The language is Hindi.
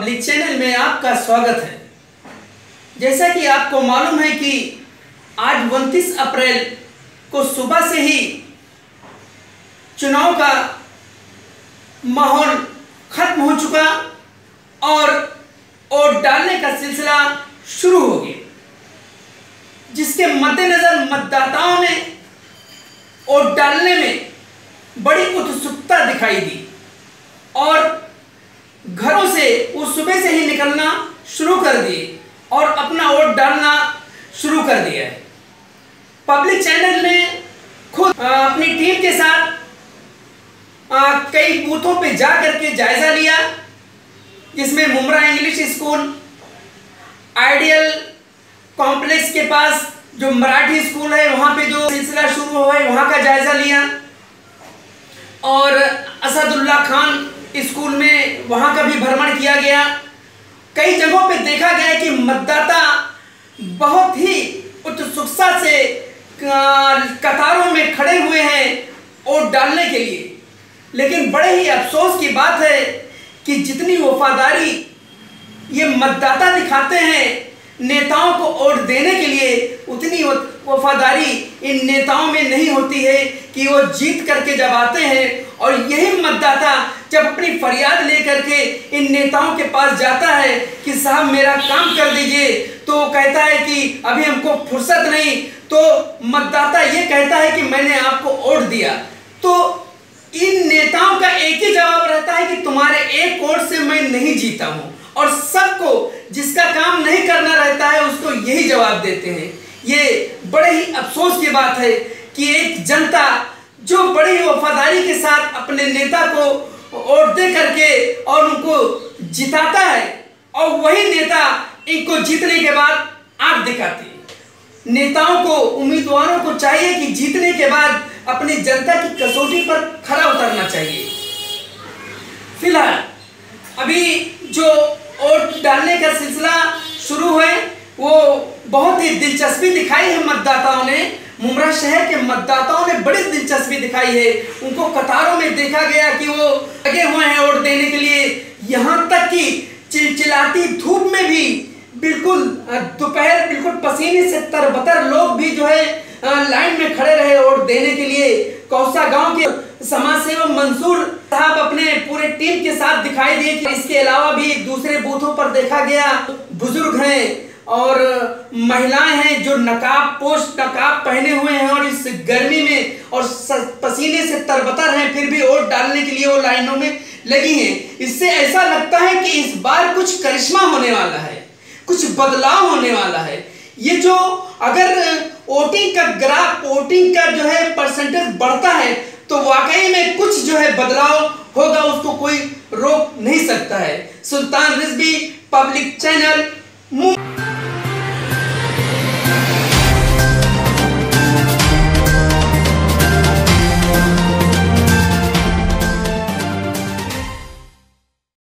पब्लिक चैनल में आपका स्वागत है। जैसा कि आपको मालूम है कि आज 29 अप्रैल को सुबह से ही चुनाव का माहौल खत्म हो चुका और वोट डालने का सिलसिला शुरू हो गया, जिसके मद्देनजर मतदाताओं ने वोट डालने में बड़ी उत्सुकता दिखाई दी और घरों से वो सुबह से ही निकलना शुरू कर दिए और अपना वोट डालना शुरू कर दिया है। पब्लिक चैनल ने खुद अपनी टीम के साथ कई बूथों पे जा करके जायजा लिया, जिसमें Mumbra English school, ideal complex के पास जो मराठी स्कूल है वहां पे जो सिलसिला शुरू हुआ है वहां का जायजा लिया और असदुल्ला खान स्कूल में वहां का भी भ्रमण किया गया। कई जगहों पे देखा गया कि मतदाता बहुत ही उत्सुकता से कतारों में खड़े हुए हैं वोट डालने के लिए, लेकिन बड़े ही अफसोस की बात है कि जितनी वफादारी ये मतदाता दिखाते हैं नेताओं को वोट देने के लिए, उतनी वफादारी इन नेताओं में नहीं होती है कि वो जीत करके जब आते हैं और यही मतदाता जब अपनी फरियाद लेकर के इन नेताओं के पास जाता है कि साहब मेरा काम कर दीजिए, तो कहता है कि अभी हमको फुर्सत नहीं, तो मतदाता ये कहता है कि मैंने आपको वोट दिया। तो इन नेताओं का एक ही जवाब रहता है कि तुम्हारे एक वोट से मैं नहीं जीता हूं, और सबको जिसका काम नहीं करना रहता है उसको यही जवाब देते हैं। ये बड़े ही अफसोस की बात है कि एक जनता जो बड़ी वफादारी के साथ अपने नेता को वोट दे करके और उनको जिताता है, और वही नेता इनको जीतने के बाद आंख दिखाती है। नेताओं को, उम्मीदवारों को चाहिए कि जीतने के बाद अपनी जनता की कसौटी पर खरा उतरना चाहिए। फिलहाल अभी जो वोट डालने का सिलसिला शुरू है वो बहुत ही दिलचस्पी दिखाई है मतदाताओं ने। मुमरा शहर के मतदाताओं ने बड़ी दिलचस्पी दिखाई है। उनको कतारों में देखा गया कि वो लगे हुए हैं वोट देने के लिए, यहाँ तक कि चिलचिलाती धूप में भी बिल्कुल दोपहर बिल्कुल पसीने से तरबतर लोग भी जो है लाइन में खड़े रहे वोट देने के लिए। कौसा गांव के समाज सेवक मंसूर साहब अपने पूरे टीम के साथ दिखाई दिए। इसके अलावा भी दूसरे बूथों पर देखा गया बुजुर्ग हैं और महिलाएं हैं जो नकाब पहने हुए हैं और इस गर्मी में और पसीने से तरबतर हैं, फिर भी वोट डालने के लिए वो लाइनों में लगी हैं। इससे ऐसा लगता है कि इस बार कुछ करिश्मा होने वाला है, कुछ बदलाव होने वाला है। ये जो अगर वोटिंग का ग्राफ, वोटिंग का जो है परसेंटेज बढ़ता है तो वाकई में कुछ जो है बदलाव होगा, उसको कोई रोक नहीं सकता है। Sultan Rizvi, public channel.